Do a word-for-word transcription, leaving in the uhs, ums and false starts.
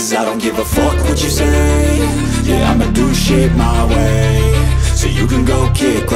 'cause I don't give a fuck what you say. Yeah, I'ma do shit my way, so you can go kick